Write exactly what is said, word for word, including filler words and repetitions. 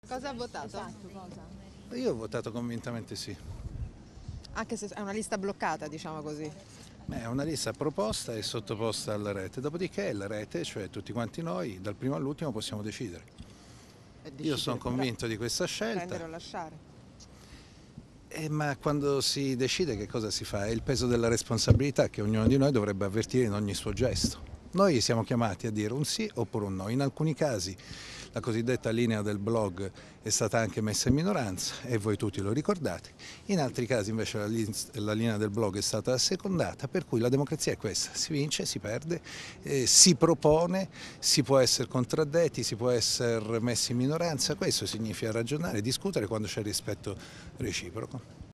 Cosa ha votato? Esatto, cosa? Io ho votato convintamente sì. Anche se è una lista bloccata, diciamo così. Beh, è una lista proposta e sottoposta alla rete, dopodiché la rete, cioè tutti quanti noi, dal primo all'ultimo possiamo decidere. E Io sono decidere, convinto di questa prendere o scelta, lasciare. eh, ma quando si decide che cosa si fa? È il peso della responsabilità che ognuno di noi dovrebbe avvertire in ogni suo gesto. Noi siamo chiamati a dire un sì oppure un no. In alcuni casi la cosiddetta linea del blog è stata anche messa in minoranza e voi tutti lo ricordate, in altri casi invece la, la linea del blog è stata assecondata, per cui la democrazia è questa: si vince, si perde, eh, si propone, si può essere contraddetti, si può essere messi in minoranza. Questo significa ragionare, discutere quando c'è rispetto reciproco.